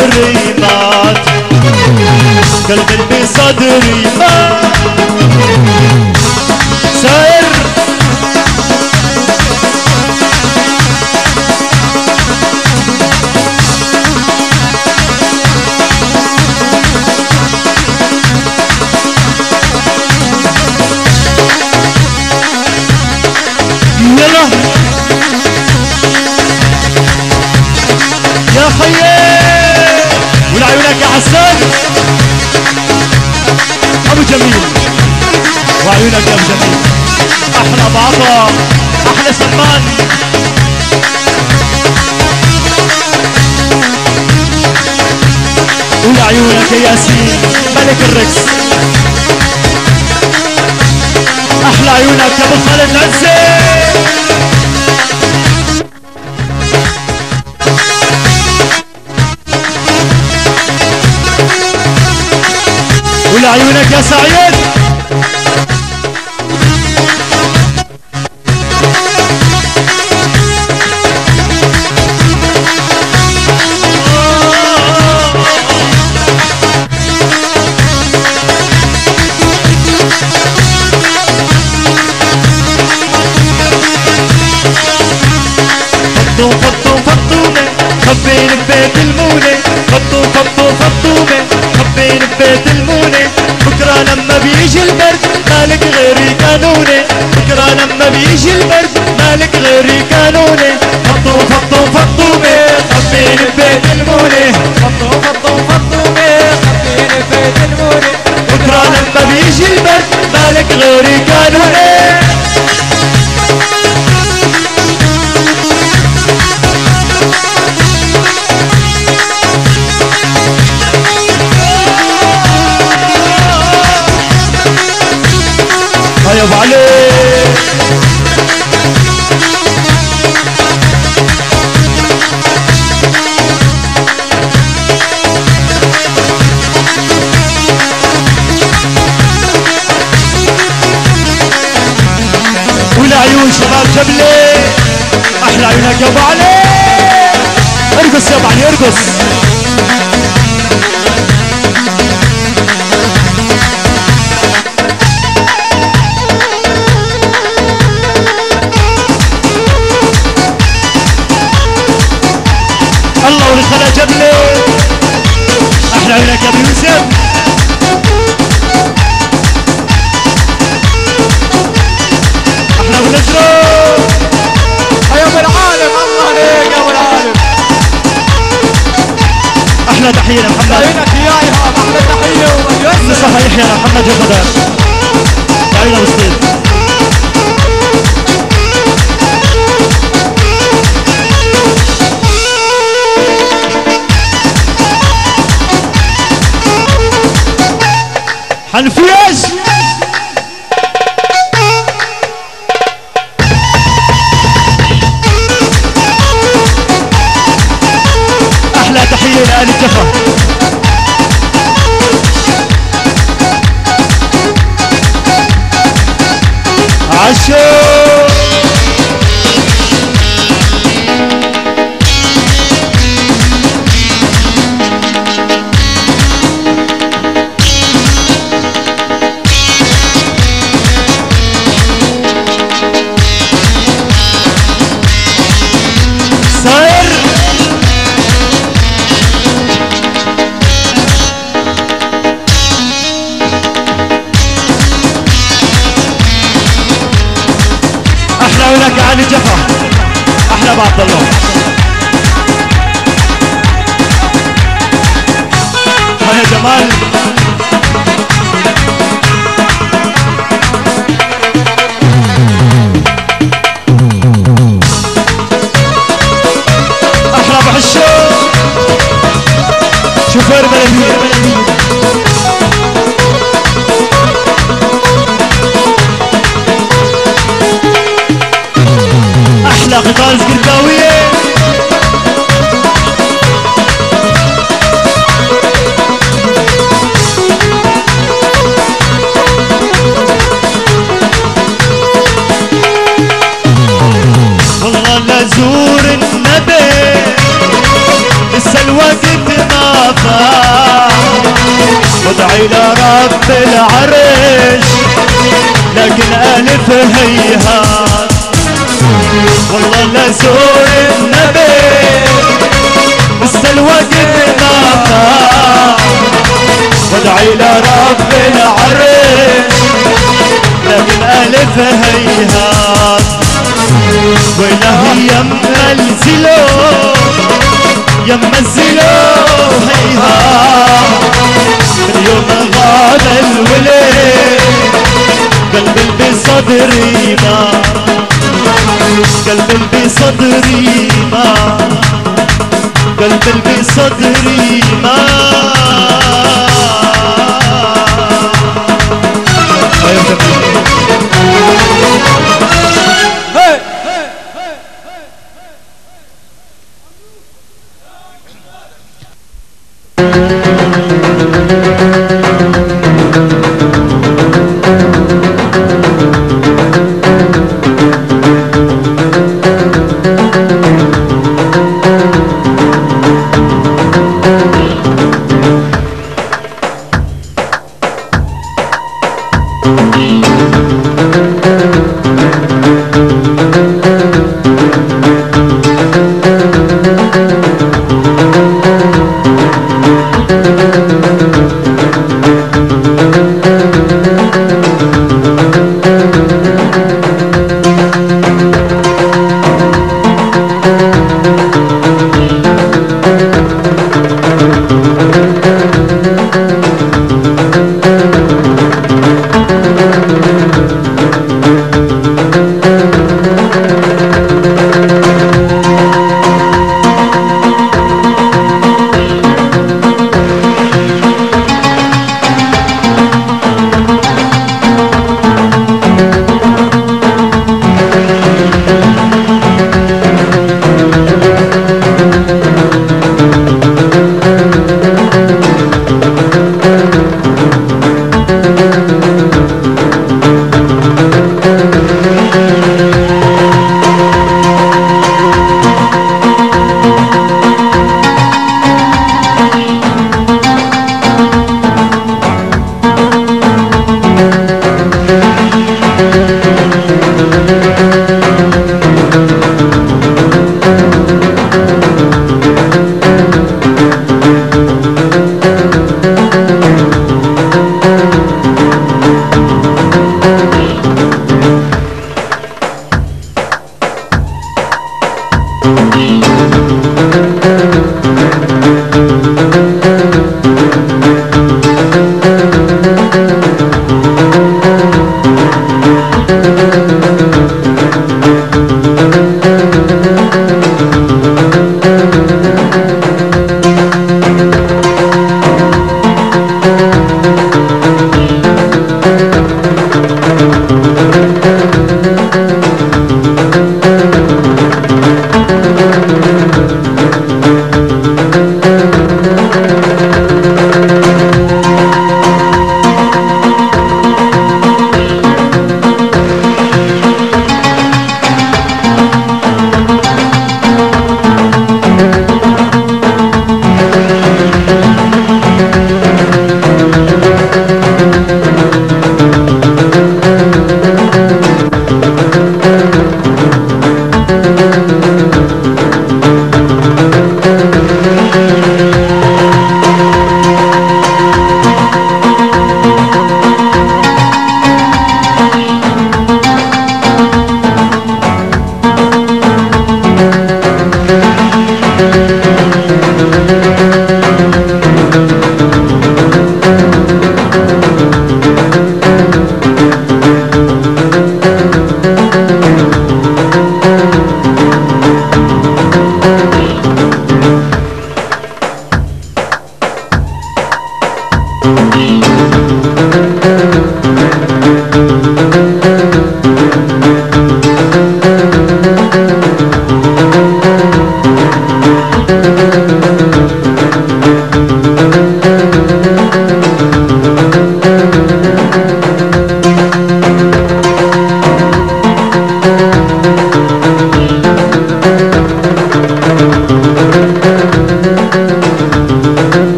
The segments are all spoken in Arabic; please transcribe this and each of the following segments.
صدري مات، قلبي بصدري مات. ساير يلا يا خيي ولعيونك يا حسان ابو جميل، وعيونك يا ابو جميل. احلى بعطا احلى سلمان. ولعيونك يا ياسين ملك الرقص. احلى عيونك يا ابو خالد العزي. ولعيونك يا سعيد. فطومة خبين ببيت المونة، فطومة خبين ببيت المونة. بكرة لما بيجي البرد مالك غيري كانونة، بكرة لما بيجي البرد مالك غيري كانونة. فطومة خبين ببيت المونة، فطومة خبين ببيت المونة. بكرة لما بيجي البرد مالك غيري كانونة. يا ابو علي والعيون شباب جبلي. احلى عيونك يا ابو علي. ارقص يا ابو علي ارقص. الله ولخلا جبلي. احلى عيونك يا ابو يوسف. احلى ابو نزرو. يا ابو العالم الله عليك يا ابو العالم. احلى تحيه لمحمد. عيونك يا ايهاب. احلى تحيه ومليون صحيح يا محمد جبدان. يا عيون ابو سطيف. حنفيش احلى تحيه لآل الجفا. عشو عيونك يا علي جفا. احلى بعبد الله. يا جمال. احلى ابو حشو شوفير بلديه. احلى قطار اسكنداويه. والله لازور النبي لسه الوقت ما وادعي لرب العرش لكن ألف هيهات والله لزور النبي بس الوقت ما فات وادعي لرب العرش لكن ألف هيهات وإله يما الزلو يما الزلو هيهات من يوم غاب الولد قلبي بصدري ما قلبي بصدري ما قلبي بصدري ما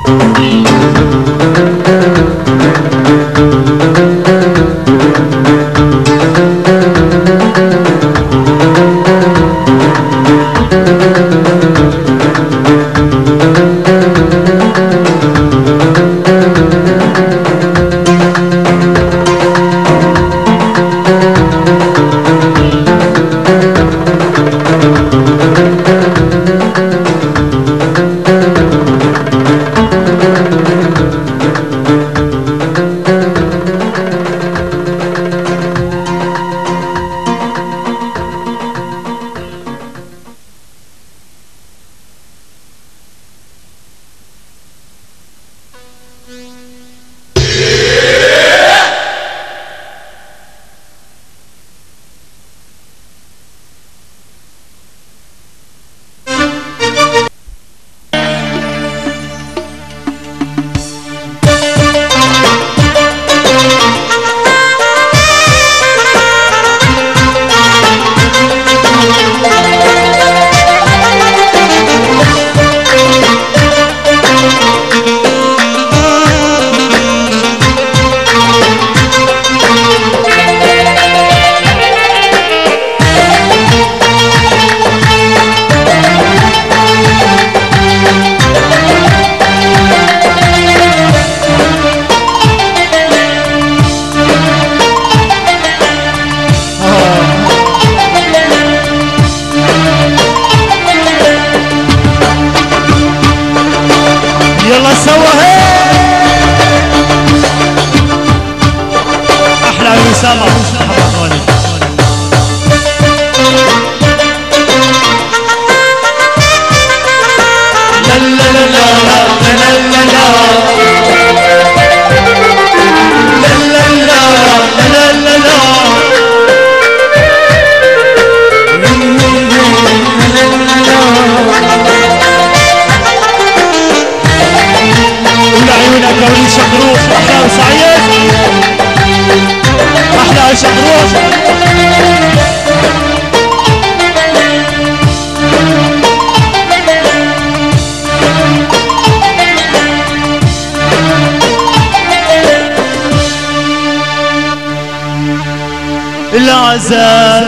العذاب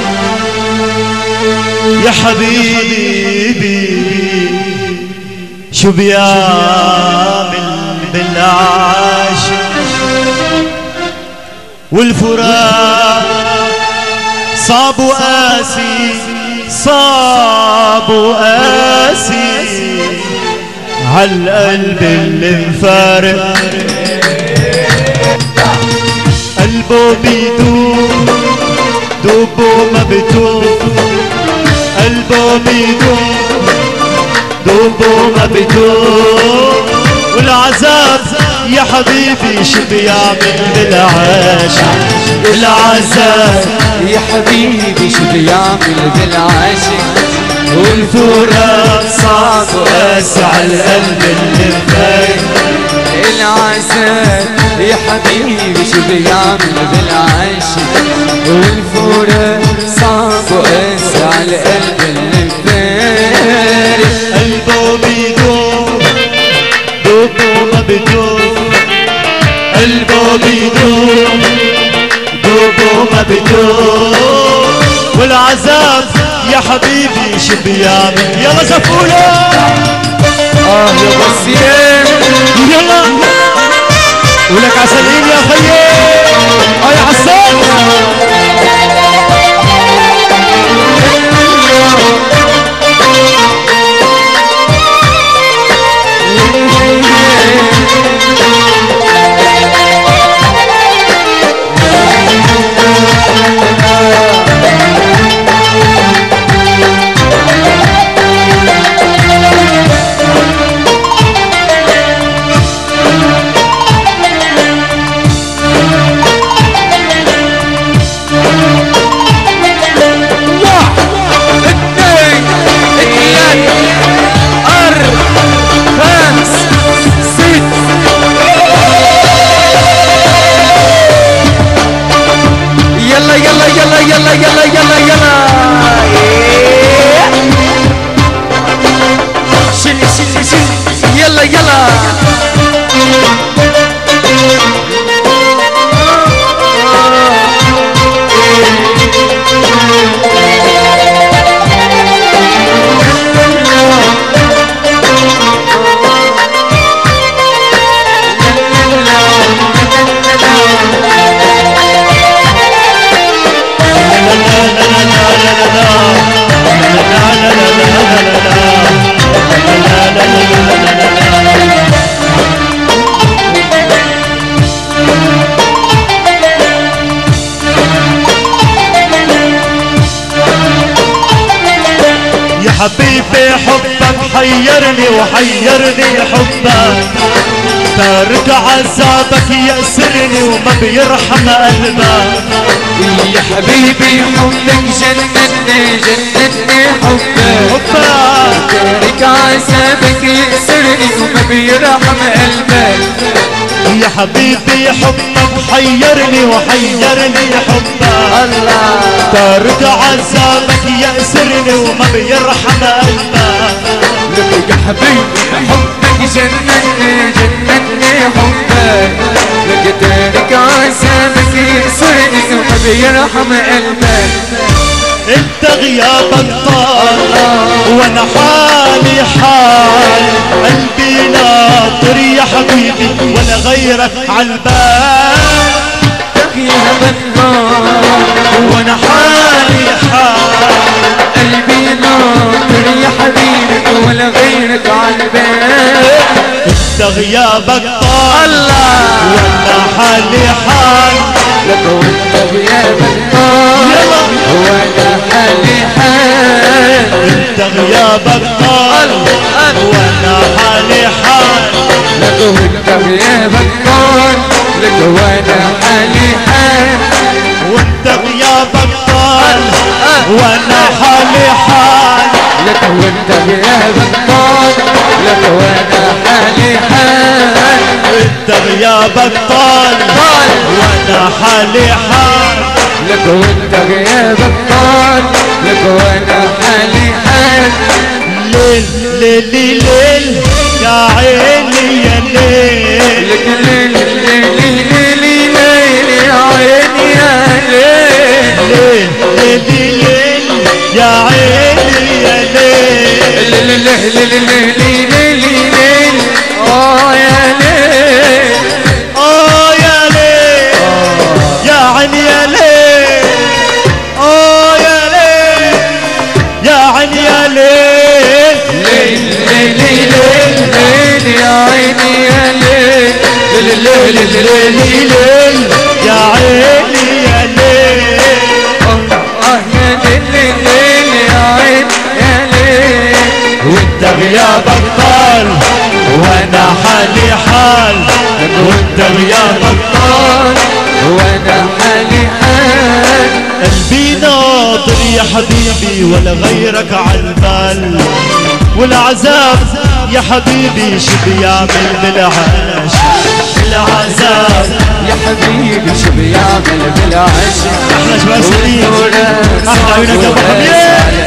يا حبيبي شو بيعمل بالعاشق والفراق صعب وقاسي صعب وقاسي عالقلب اللي مفارق قلبه بيدوب دوب وما بتوب قلبه بيدوب دوب وما بتوب والعذاب يا حبيبي شو بيعمل بالعاشق العذاب يا حبيبي شو بيعمل بالعاشق والفراق صعب وقاسي عالقلب اللي مفارق العذاب يا حبيبي شو بيعمل بالعاشق والفراق صعب وقاسي عالقلب اللي مفارق قلبه بيدوب دوب وما بتوب قلبه بيدوب دوب وما بتوب والعذاب يا حبيبي شو بيعمل يلا زفوله يا بسيم يلا ولك عسلين يا خيي يا حسان يلا يلا حبيبي حبك حيرني وحيرني حبك، تارك عذابك يأسرني وما بيرحم قلبك. يا حبيبي حبك جنني جنني حبك، تارك عذابك يأسرني وما بيرحم قلبك. يا حبيبي حبك حيرني وحيرني حبك، الله تارك عذابك يأسرني وما بيرحم قلبك. لك يا حبيبي حبك جنني جنني حبك، لك تارك عذابك يأسرني وما بيرحم قلبك. انت غيابك طال وانا حالي حال، قلبي ناطر يا حبيبي ولا غيرك عالبال. غيابك طال وانا حالي حال، قلبي ناطر يا حبيبي ولا غيرك عالبال. انت غيابك طال الله وانا حالي حال، لك وانت غيابك طال وانا حالي حال. انت غيابك طال وانا حالي حال، لك وانت غيابك طال لك وانا حالي حال. وانت غيابك طال وانا حالي حال، لك وانت غيابك طال لك وانا حالي حال. انت غيابك طال وانا حالي حال، لك وانت غيابك طال لك وانا حالي حال. ليل ليل ليل يا عيني يا ليل، لك ليل ليل ليل ليل يا عيني يا ليل. ليل ليل ليل يا عيني يا ليل، ليل ليل ليل ليل ليل يا ليل. يا ليل يا عيني يا ليل، يا ليل يا عيني يا ليل. ليل ليل ليل ليل يا عيني يا ليل. ليل ليل ليل ليل يا عيني يا ليل، يا ليل ليل يا عين يا ليل. وانت غيابك طال وانا حالي حال، وانت غيابك طال وانا حالي حال. قلبي ناطر يا حبيبي ولا غيرك عالبال، والعذاب يا حبيبي شو بيعمل بالعاش. العذاب يا حبيبي شو بيعمل بالعشق. احلى شباب سليم، احلى عيونك يا ابو حميد.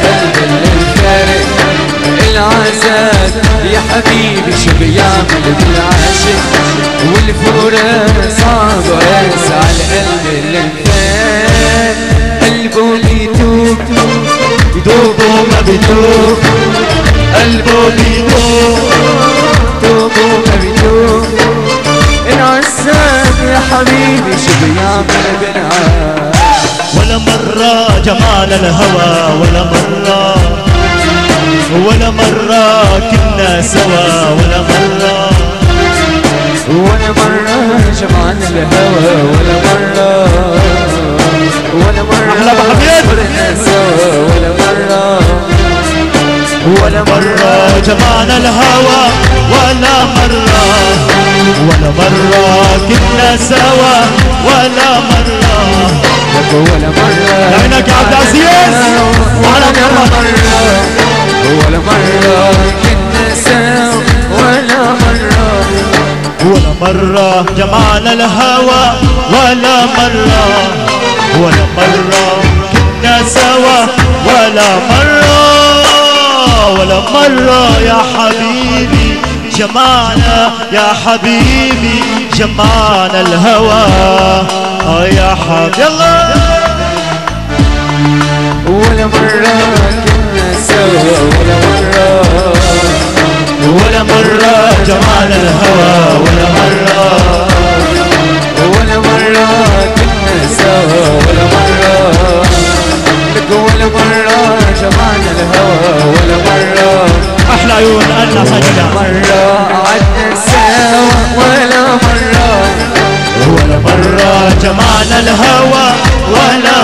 العذاب يا حبيبي شو بيعمل بالعاشق، والفراق صعب وقاسي على القلب اللي انفات. قلبه بيتوب يدوب وما بيدوب، قلبه بيدوب توب وما بيتوب. العذاب يا حبيبي شو بيعمل بالعاشق. ولا مرة جمال الهوى، ولا مرة ولا مرة كنا سوا، ولا مرة ولا مرة جمعنا الهوى، ولا مرة ولا مرة أحلى أبو حميد. صرنا سوا، ولا مرة ولا مرة جمعنا الهوى، ولا مرة ولا مرة كنا سوا، ولا مرة ولا مرة عينك يا عبد العزيز. ولا مرة ولا مرة كنا سوا، ولا مرة ولا مرة جمعنا الهوى، ولا مرة ولا مرة كنا سوا، ولا مرة ولا مرة يا حبيبي جمالنا يا حبيبي جمال الهوى يا حبيبي يلا ولا مرة كنا سوا ولا مرة جمال الهوى ولا مرة كنا سوا ولا مرة جمال الهوى ولا مرة أحلى عيون أنا سجدة مرة قعدنا سوا ولا مرة جمال الهوى ولا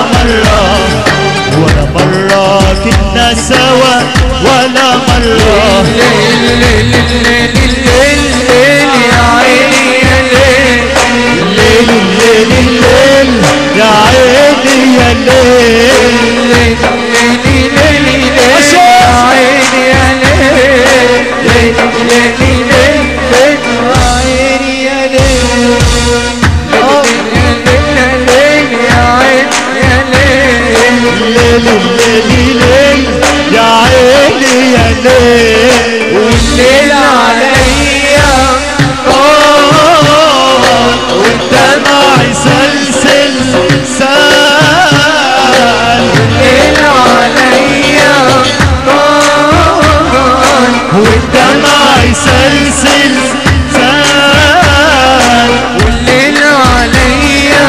مرة كنا سوا ولا مرة الليل يا عيني يا ليل الليل يا عيني يا ليل والليل عليا طال والدمع يسلسل سال والليل عليا طال والدمع يسلسل سال والليل عليا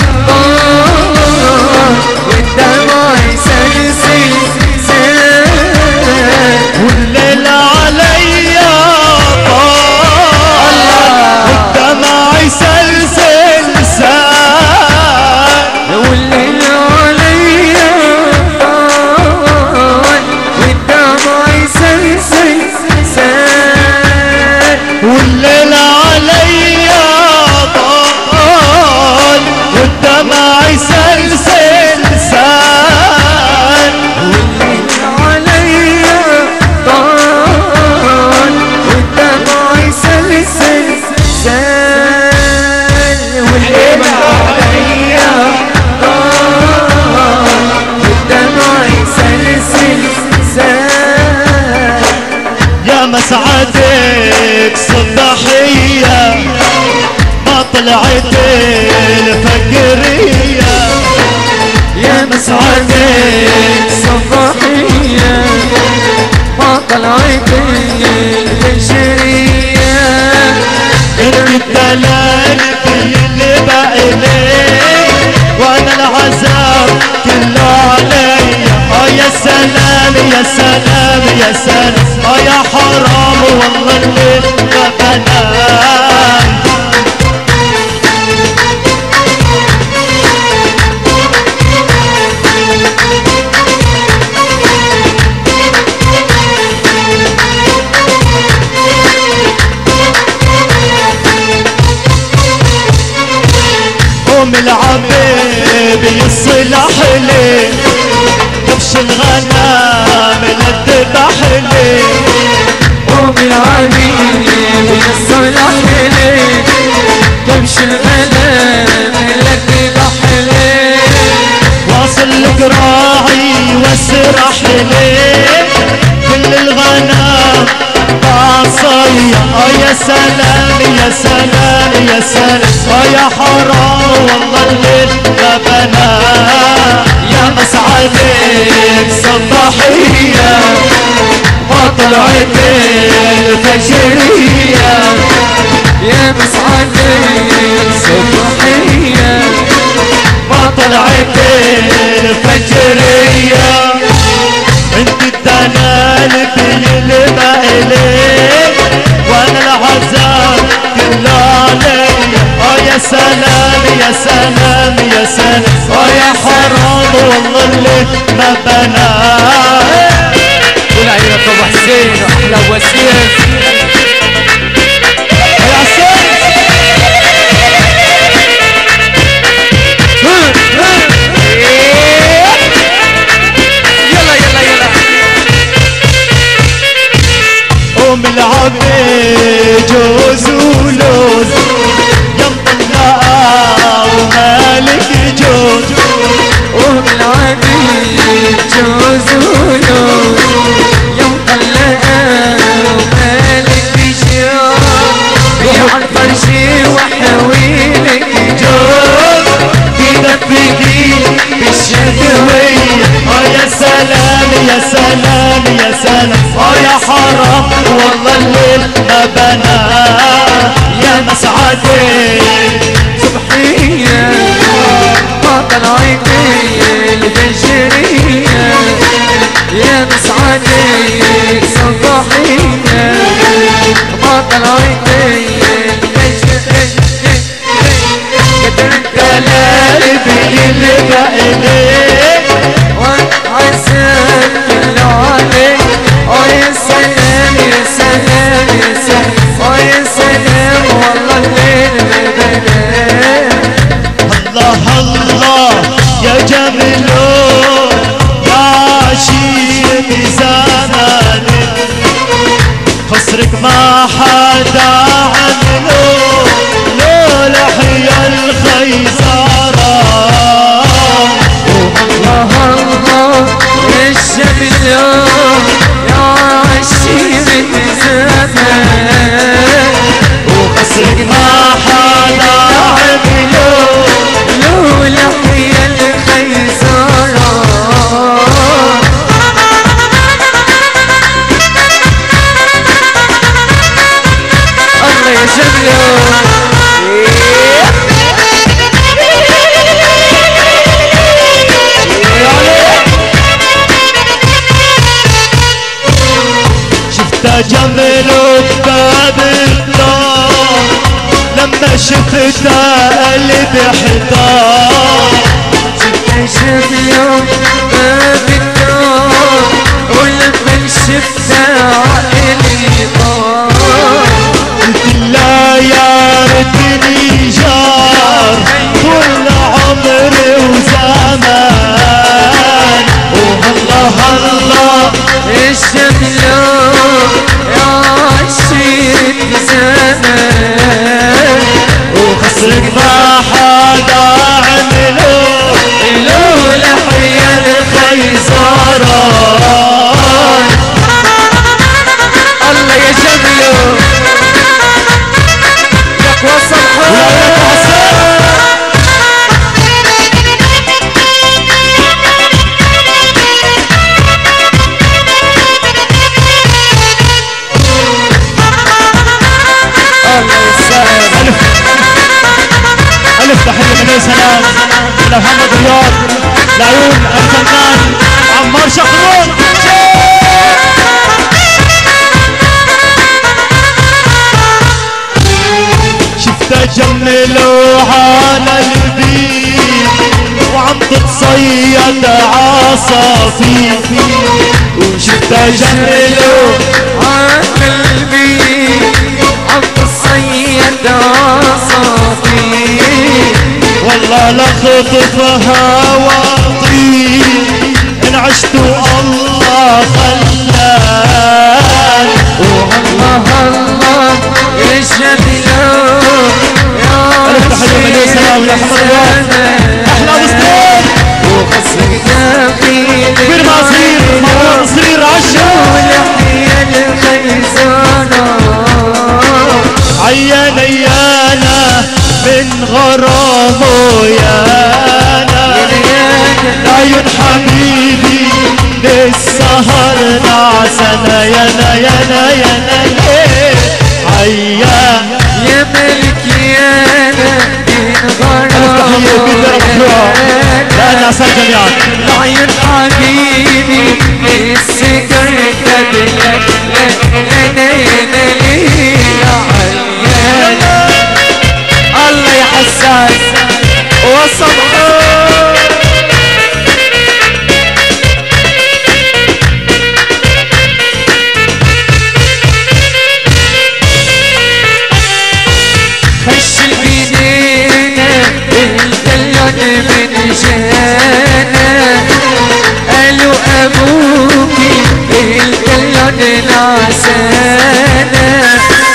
طال والدمع يسلسل والليل عليا طال والدمع يسلسل سال والليل عليا طال والدمع يسلسل والليل عليا طال والدمع يسلسل سال والليل عليا طال والدمع يسلسل والليل عليا طال والدمع يسلسل يا مسعدك صباحية ما طلعت الفقرية يا مسعدك صباحية ما طلعت البشرية انت الدلال اللي بقلي وانا العذاب كله عليا يا سلام يا سلام يا سلام يا حرام والله اللي ما بنام العبيب يصلح لي كبش الغنم للذبح لي العبيب يصلح لي كبش الغنم للذبح لي واصل القراعي واسرح لي كل الغنم باصية يا سلام يا سلام يا سلام يا حرام والله الليل ما بنام يا مسعدك صباحية ما طلعت الفجرية يا مسعدك صباحية ما طلعت الفجرية انت الدلال اللي بقلي وانا العذاب كله علي يا سلام يا سلام يا سلام يا حرام والله اللي ما بنام قول علينا ابو حسين احلى وسيم يا حسين يلا يلا يلا العبي جوز ولوز يا مطلعة ومالك جوز العبي جوز ولوز يا مطلعة ومالك عالفرشي وحويلك جوز بدفقي بالشتوية. يا سلام يا سلام يا سلام يا حرام والله الليل ما بنا يا مسعدي صبحية ما طلعتي الفجرية يا مسعدي صباحية ما طلعتي الفجرية قدرت دلالي بيلبق إليك وعساك كله عليك. يا سلام يا سلام يا سلام يا سلام والله الليل ببنان. الله الله يا جميلو يا عشيق زماني خسرك ما حدا عملو لو لحيا الخيزرة. الله الله يا الشمل يا عشيق زمان وخسرك ما حدا عملو لو لحيا الخيزرة. الله يا جميل جملوا بباب الدار لما شفتها قلبي احتار. شفته باب الدار ولما شفتها عقلي طار. قلت لا يا ريتني جار طول عمري وزمان. والله الله الشملة يا عشيق زمان وخسرك ما حدا عملو لو لحيا الخيزرة. الله يا جميل لك وصل ألف تحية من سلام من محمد رياض لعيون الفنان عمار شخرون. شفتها جملوا على البيت وعم تتصيد عصافير. وشفتها جملوا على البيت عم تصيد عصافير. والله لخطفها واطير ان عشت الله خلان. والله الله الجميل يا تحية سلام يا محمد رياض احلى مسطول وخصك داخل كبير مصير مروان صغير عشا ولحيا الخيزانة عيانا يانا من غرامه يانا عيون حبيبي للسهر نعسنا يانا يانا يانا عيان يا ملك يانا من غرامه لا نعسى الجميع. عيون حبيبي السكر كدلك انا يا عيان. الله يا حساس وصبحان خش البنينة الدلون من جانا قالوا أبوكي الدلون نعسانا.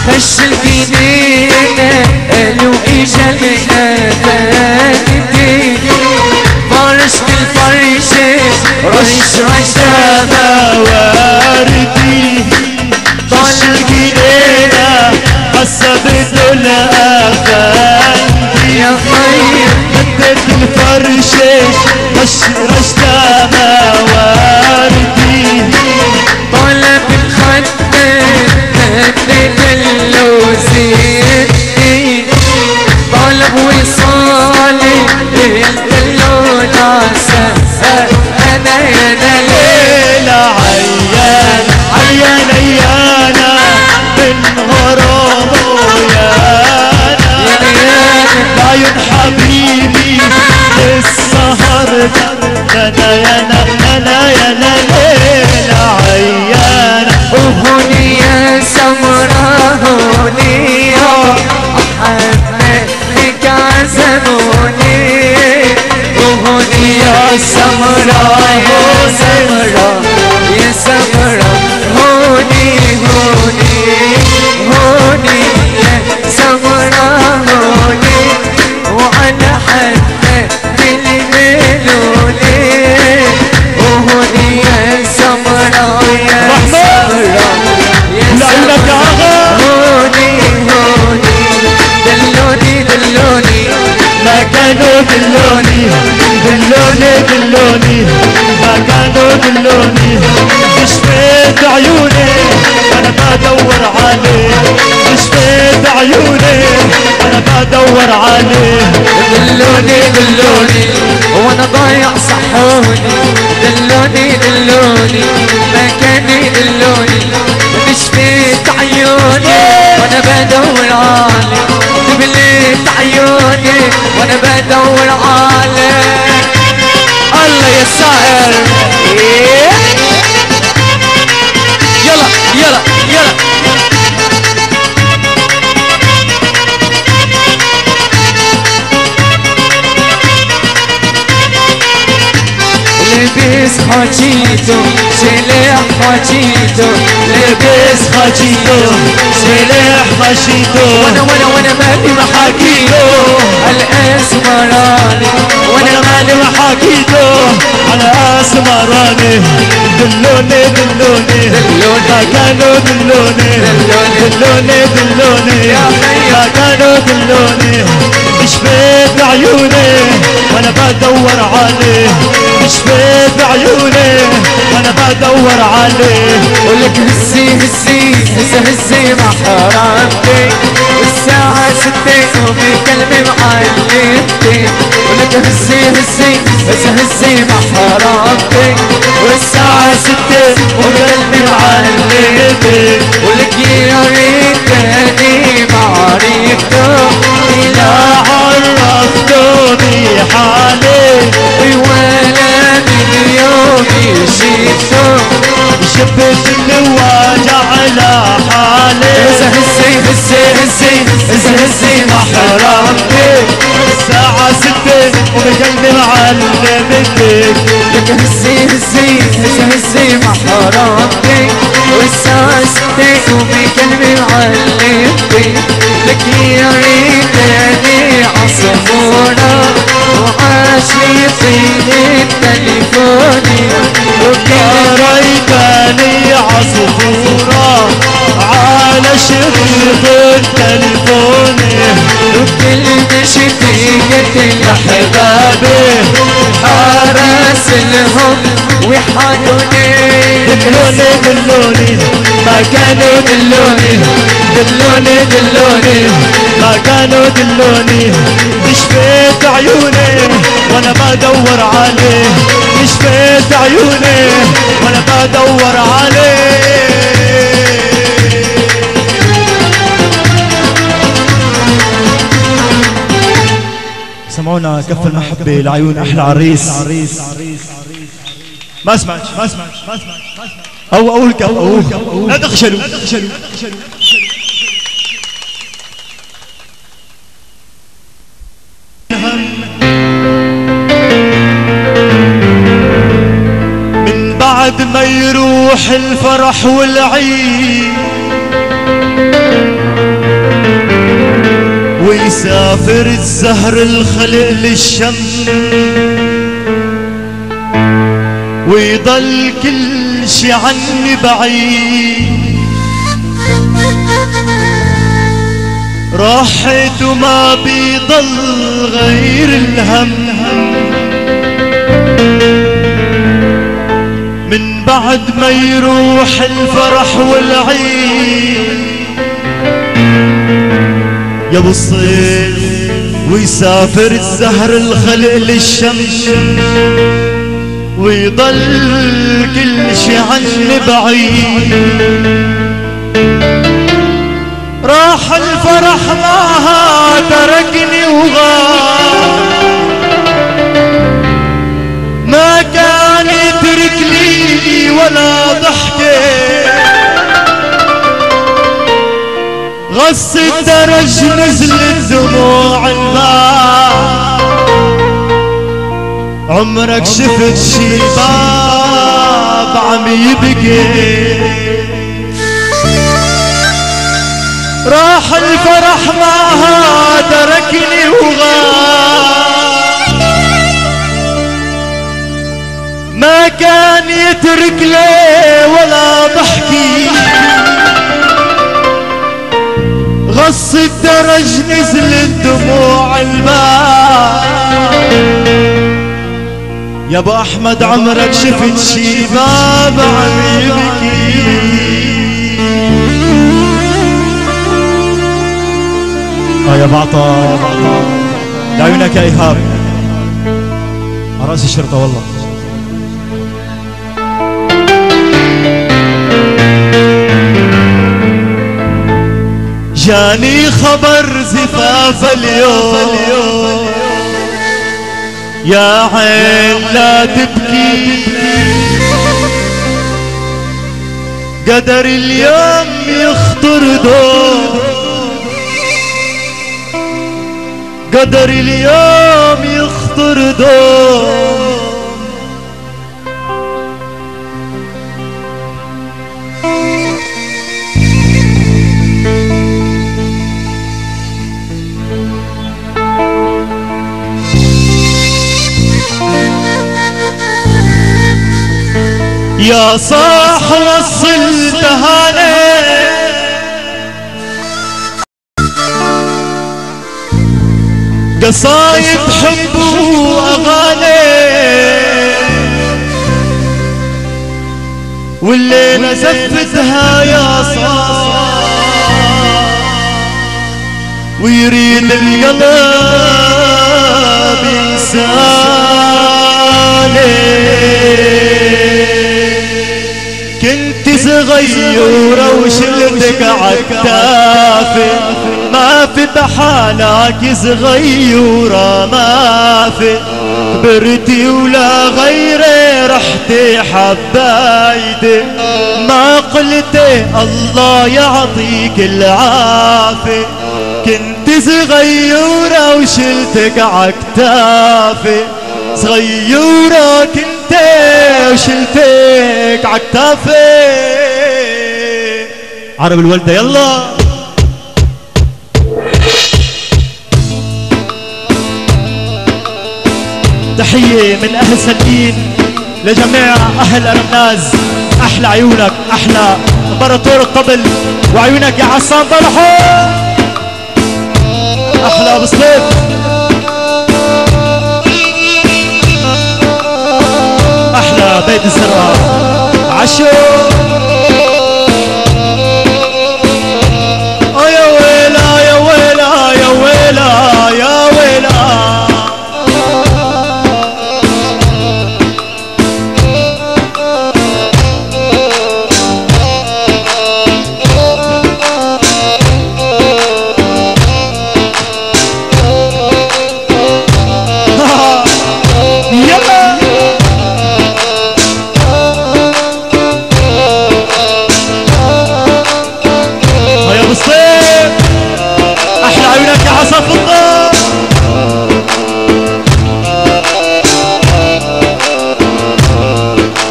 خش الجنينة قالوا إجا الأبدي فرش بالفرشة رش واردي خش الجنينة حسبت الأفندي يا خير مدت الفرشة رشت واردي طلب الخدم مدت اللوزيتي طلب وصالي الدلون عسى أنا يا ليلة عيان عيانا من غرام ويانا عيون حبيبي السهر أنا يا ليلة عيانا وهوني يا سمرة هوني أحبك عزموني وهوني يا سمرة يا سمرة يا سمرة هوني يا سمرة هوني وعلى حبك الملولي وهوني يا سمرة يا سمرة يا سمرة هوني دلوني ما كانوا دلوني ما كانوا دلوني شفيت عيوني انا بدور عليه شفيت عيوني انا بدور عليه دلوني وانا ضايع صحوني دلوني مكاني دلوني شفيت عيوني وانا بدور عليه دبلت عيوني وانا بدور عليه الله يا سائر يلا لبس خاجيتو سلاح خاجيتو لبس خاجيتو سلاح خاجيتو وانا مالي محاكيتو الاسمراني وانا مالي محاكيتو على اسمراني دلوني ما كانوا دلوني ما كانوا دلوني شفيت عيوني وانا بدور عليه شفيت عيوني وانا بدور عليه ولك هزي مع حرامتي والساعة 6 وفي كلمة معلمتي ولك هزي مع حرامتي والساعة 6 وكلمة معلمتي ولك يا ريتني معرفته لا عرفتوني حالي ولا من يومي شفته شفت الوجع على حالي هزي مع حرامتي الساعة 6 وبقلبي معلمتي لك هزي مع حرامتي والساعة 6 وبقلبي معلمتي لك يا ريتني عصفورة وعاشقي التليفوني ريتني عصفورة على شريط التليفوني وكل شفيقة الأحبابي حرس لهم وحدوني دلوني ما كانوا دلوني ما كانوا دلوني شفيت عيوني وانا بدور عليه شفيت عيوني وانا بدور عليه سمعونا كف المحبة لعيون أحلى عريس ما سمعت أو أقول كف لا تخجلوا من بعد ما يروح الفرح والعيد ويسافر الزهر الخلق للشمس ويضل كل شي عني بعيد. راحت وما بيضل غير الهم من بعد ما يروح الفرح والعيد. يا ابو الصيف ويسافر الزهر الخلق للشمس ويضل كل شي عني بعيد. راح الفرح معها تركني وغاب ما كان يترك لي ولا ضحكة. غص الدرج نزلت دموع الماء. عمرك شفت شي باب عم يبكي؟ راح الفرح معها تركني وغاب ما كان يترك لي ولا ضحكي. غص الدرج نزلت دموع الماء. يا ابو احمد عمرك شفت شي باب عم يبكي؟ يا بعطا لعيونك يا ايهاب على راس الشرطه والله. جاني خبر زفاف اليوم يا عين لا تبكي. قدر اليوم يخطر دور قدر اليوم يخطر دوم. يا صاح وصل تهاني قصايد حب واغاني والليلة زفتها يا صاح ويريد القلب ينساني. كنت صغيرة وشلتك عالكتافي ما في بحالك صغيرة ما في. كبرتي ولا غيري رحتي حبايدي ما قلتي الله يعطيك العافية. كنت صغيرة وشلتك عكتافي صغيرة كنت وشلتك عكتافي. عرب الولدة يلا تحية من أهل سلمين لجميع أهل أرمناز. أحلى عيونك أحلى امبراطور الطبل وعيونك يا عصام طلحو أحلى أبو صيف. أحلى بيت الزرقاء عشو يا ويلا يا ويلا يا ويلا يا ويلا.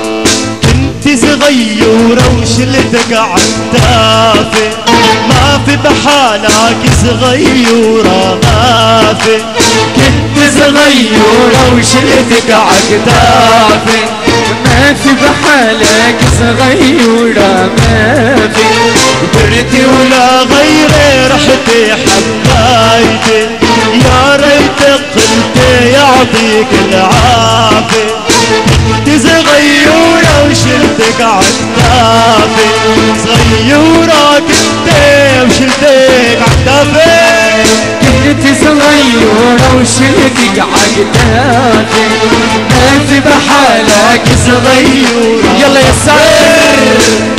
كنت صغيرة وشلتك عالكتافي ما في بحالك صغيرة ما في. كنت صغيرة وشلتك عكتافي، ما في بحالك صغيرة ما في. برتي ولا غيري رحتي حبايتي، يا ريت قلتي يعطيك العافية. كنت صغيرة وشلتك عكتافي، صغيرة كنتي وشلتك عكتافي. كنت صغيرة وشلتك عكتافي، ما في بحالك صغيرة. يلا يا سعيد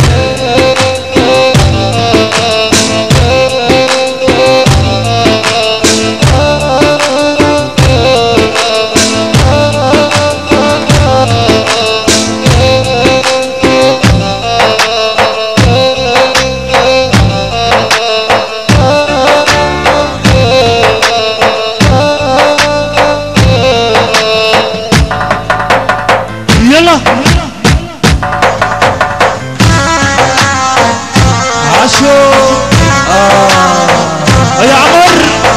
يا عمر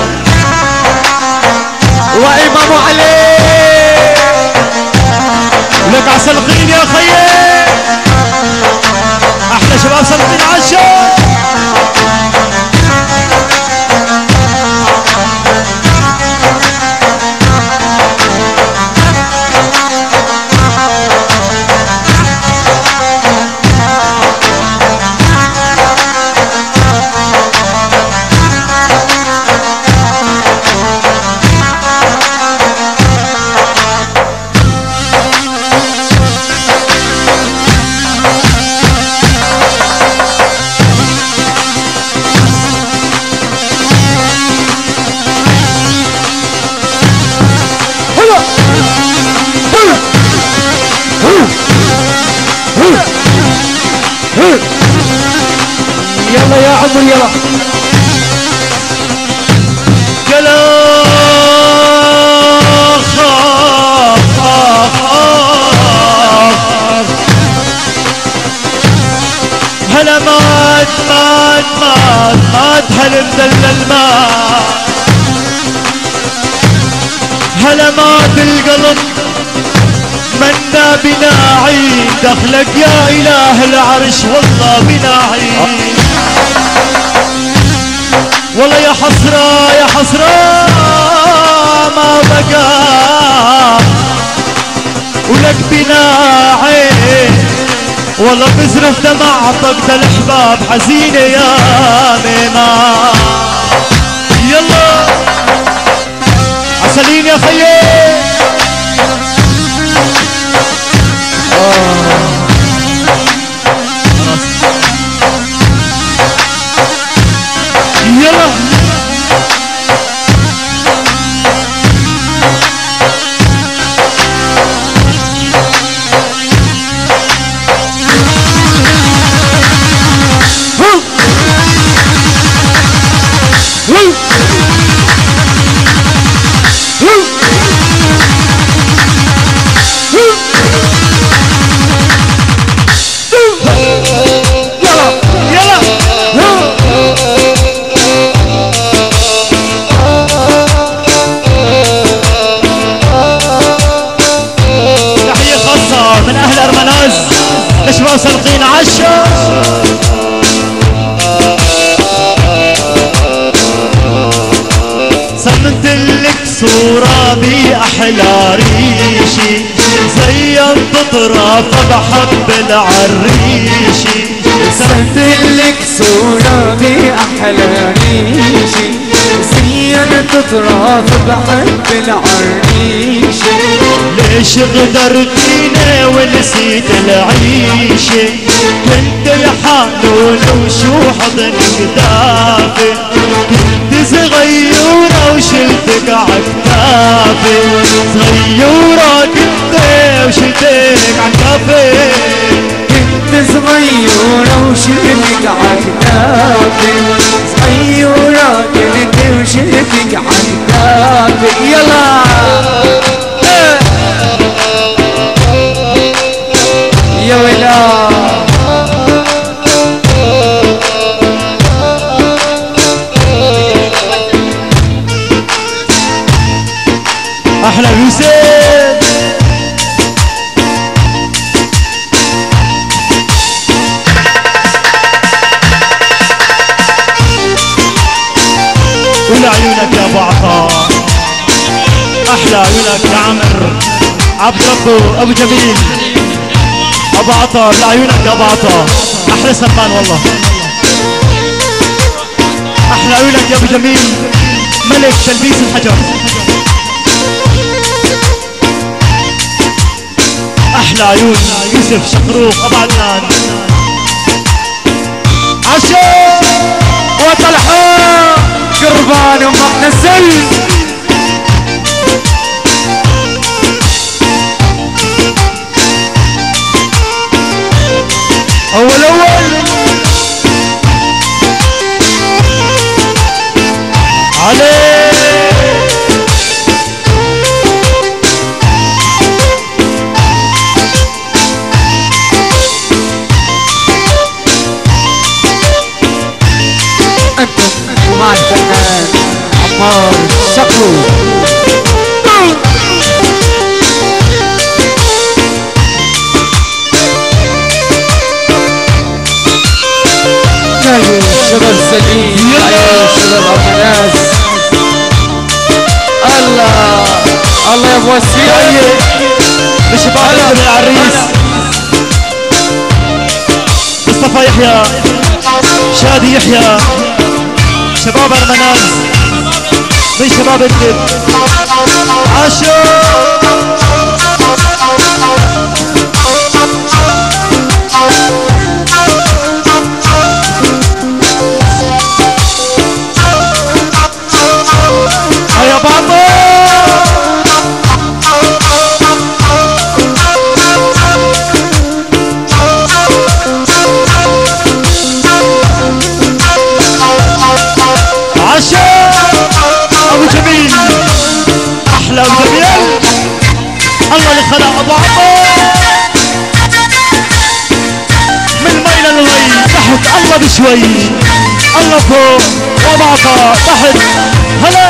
وإمام علي لك عسلقين يا خيي، احلى شباب سلقين عشا. يلا يا عمر يلا. هلا مات مات مات مات هل مدلل مات، هلا مات القلب منا بناعي، دخلك يا اله العرش والله بناعي. والله يا حسرة يا حسرة ما بقى ولك بناعي، والله بزرف دمع طقت الاحباب حزينة يا ميما. يلا عسلين يا خيي. يلا شباب سلقين عشا. صممت لك صورة بأحلى ريشي، زينت طرافة بحب العريشي. صممت لك صورة بأحلى ريشي، زينت طرافة بحب العريشي. ليش غدرتيني ونسيت العيشة، كنت الحانون وشو حضنك دافي. كنت صغيرة وشلتك عكتافي، صغيرة كنت وشلتك عكتافي. كنت صغيرة وشلتك عكتافي، صغيرة كنت وشلتك عكتافي. يلا يا ولا ولعيونك يا ابو عطا، احلى عيونك يا عمر عبد ربه ابو جميل ابو عطا، لعيونك يا ابو عطا، احلى سمان والله، احلى عيونك يا ابو جميل ملك تلبيس الحجر، احلى عيون يوسف شقروق ابو عدنان، عشا وطلحة قربان وما نزل اول عليه انتم ومع الفنان عمار شقروق. جايوا الشباب سليم، جايوا الشباب أرمناز. الله الله يا ابو وسيم لشباب ابن العريس مصطفى يحيى، شادي يحيى، شباب ارمناز من شباب الدب، عاشور يا بابا ابو جميل، احلى ابو جميل، الله اللي خلق ابو عطا من مي للغي تحت، الله بشوي، الله فوق وابو عطا تحت، هلا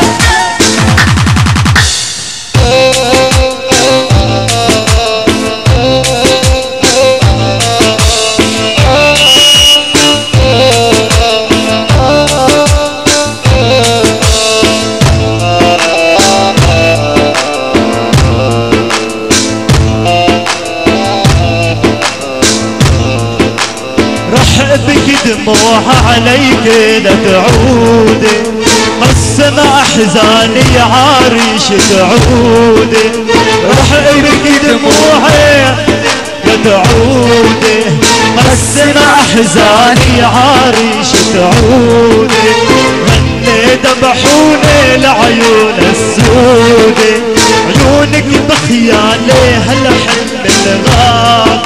بك دموعها عليك لا تعودي، قسم احزاني عارش تعودي، روح بك دموعي لا تعودي، قسم احزاني عارش تعودي، مني ذبحوني العيون السودي، عيونك بخيالي هالحلم الغابي،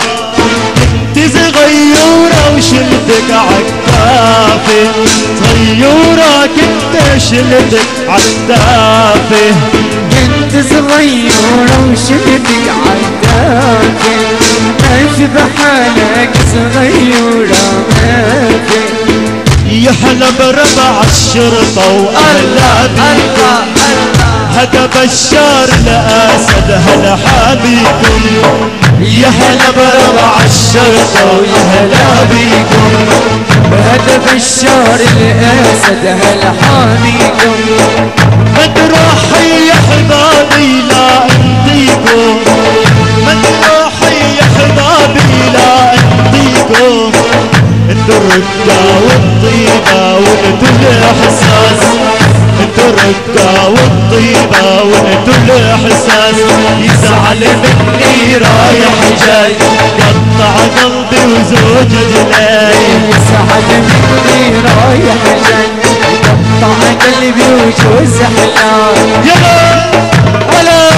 صغيورة وشلتك عالكافي، صغيورة كنت شلتك عالكافي، كنت صغيرة وشلتك عالكافي، ماشي بحالك صغيرة مافي، يحلى بربع الشرطة وأهلا بيكم، هذا بشار الأسد هلا حبيكم، يا هلا بربع الشرطة ويا هلا بيكم، هذا بشار الأسد هلا حبيكم، مدروحي يا حبابي لا انطيكم، مدروحي يا حبابي لا انطيكم، انتو الرقة والطيبة وانتو الاحساس، انتو الرقة والطيبة وانتو الاحساس، يزعل مني رايح جاي قطع قلبي وزوج جلاي، يزعل مني رايح جاي قطع قلبي وجوز حلاي، يلا ولا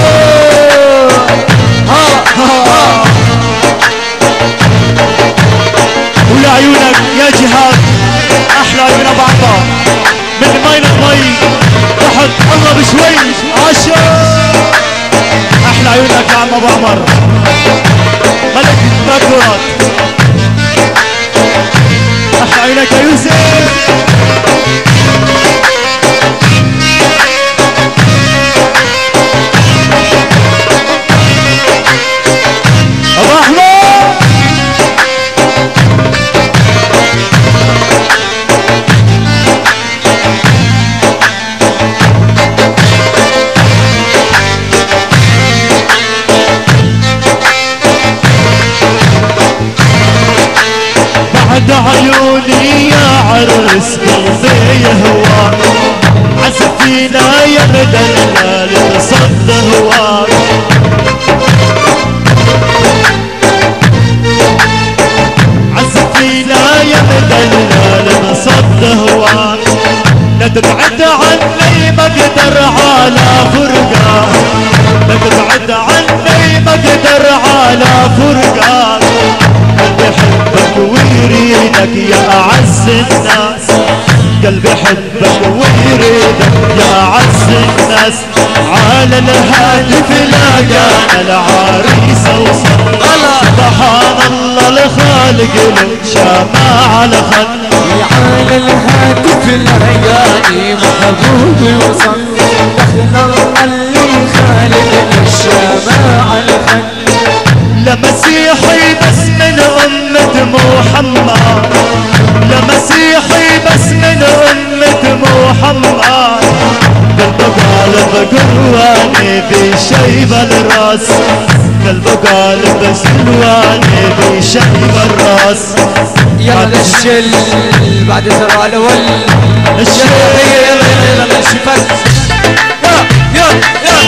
ولعيونك يا جهاد، احلى عيون ابو عطا من مي للمي تحت، الله بشوي عاشا، احلى عيونك يا عم ابو عمر ملك المكورات، احلى عيونك يا يوسف، ابو احمد عيوني يا عرس قلبي يهواك عزفينا يا مدلل صد هواك عزفينا يا مدلل صد هواك لا تبعد عني ما اقدر على فرقان لا تبعد عني ما اقدر على فرقان قلبي يحبك ويريدك يا اعز الناس قلبي يحبك ويريدك يا اعز الناس على الهاتف لاقانا العريس وصل سبحان الله الخالق له شمع على خد على الهاتف لقاني محبوب وصل دخل الله اللي خالق الشماعة الخد لمسيحي بس من أمة محمد لمسيحي بس من أمة محمد قلبه قالب قرواني بشيب الراس قلبه قالب سلواني بشيب الراس يلا الشل بعد ترى الول الشل يلا الشفل يا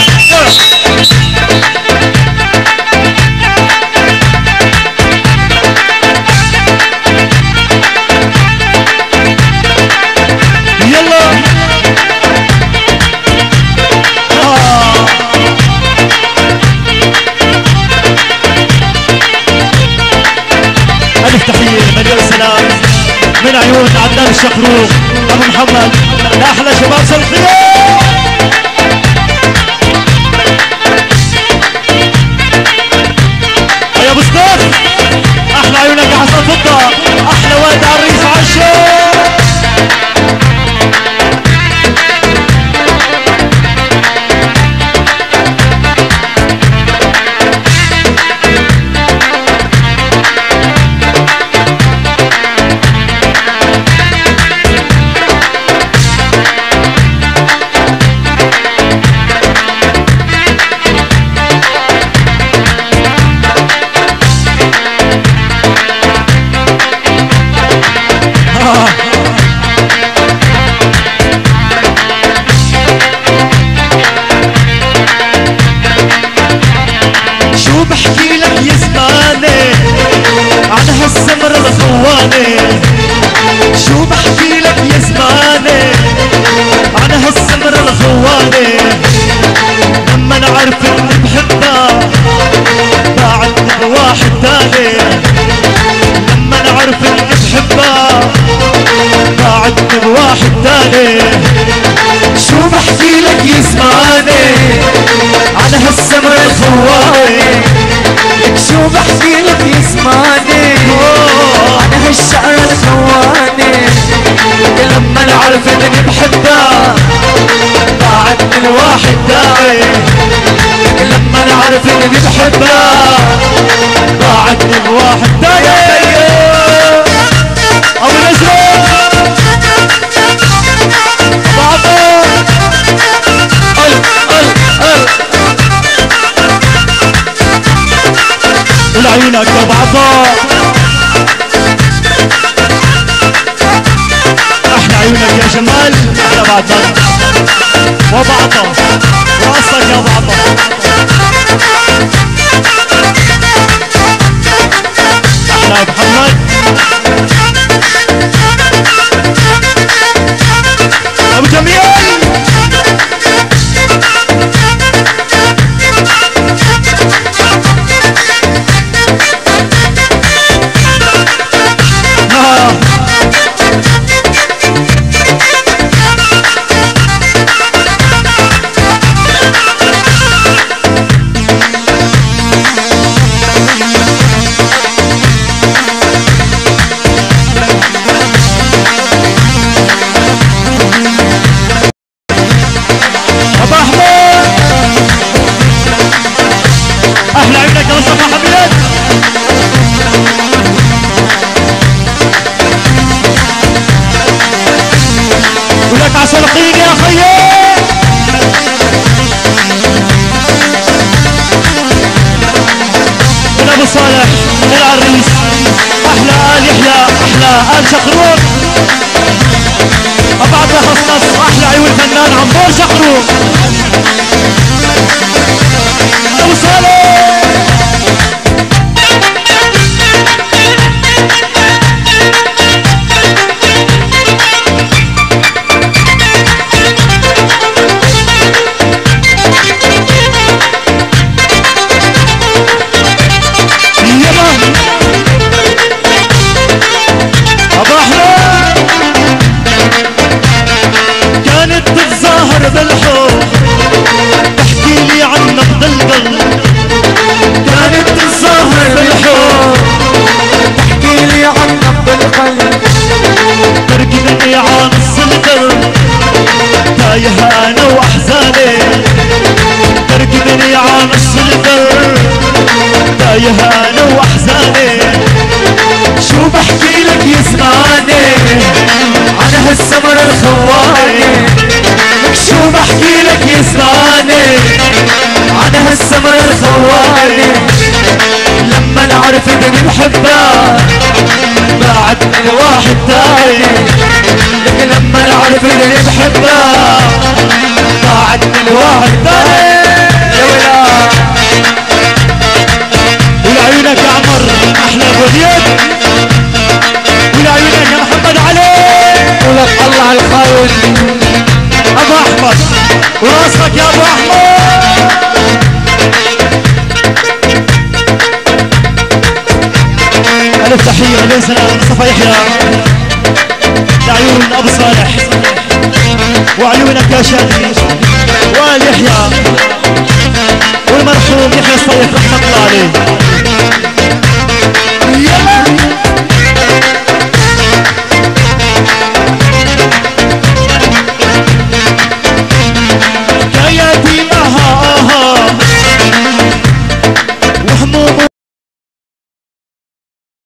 ألف تحية مليون سلام من عيون عدنان الشخروق أبو محمد لأحلى شباب صلخية يا أبو ستاف أحلى عيونك يا حسن فضة أحلى واد عريس عشا شو بحكي لك يا زماني عن هالسمر الخواني شو بحكي لك يا زماني عن هالسمر الخواني لما نعرف اني بحبها باعتني بواحد تاني لما نعرف اني بحبها باعتني بواحد تاني شو بحكي لك يا زماني عن هالسمر الخواني شو بحكي لك يسمعني عن هالشعر الخواني لما نعرف اني بحبها بعدني الواحد داعي لما نعرف اني بحبها بعدني الواحد داعي ابو نزرة بعضه ولعيونك يا بعضه احلى عيونك يا جمال احلى بعضك وبعضه راسك يا بعضه احلى محمد ابو جميل احلى عيونك يا مصطفى حميد ولك عسلقين يا خيي من ابو صالح العريس احلى ال يحيى احلى آل شخروق. ابعت لخصنص احلى عيون الفنان عمور شخروق. توصلوا بالحب تحكي لي عن نبض القلب. كانت تتظاهر بالحب تحكي لي عن نبض القلب. تركضني عن الصدر تايه انا واحزاني. تركضني عن الصدر تايه انا واحزاني. شو بحكي لك يسمعني عن هالسمر الخواني. شو بحكي لك يسمعني عن هالسمر الخواني. لما نعرف اني بحبها بعد من واحد تاني. لكن لما نعرف اني بحبها بعد من واحد تاني. يا ولا ولعيونك يا عمر احلى بوليد. ولعيونك يا محمد علي. ولك الله على الخاين ابو احمد وراسك يا ابو احمد. الف تحيه ليسنا مصطفى يحيى لعيون ابو صالح وعيونك يا شادي واليحيى والمرحوم يحيى الصيف.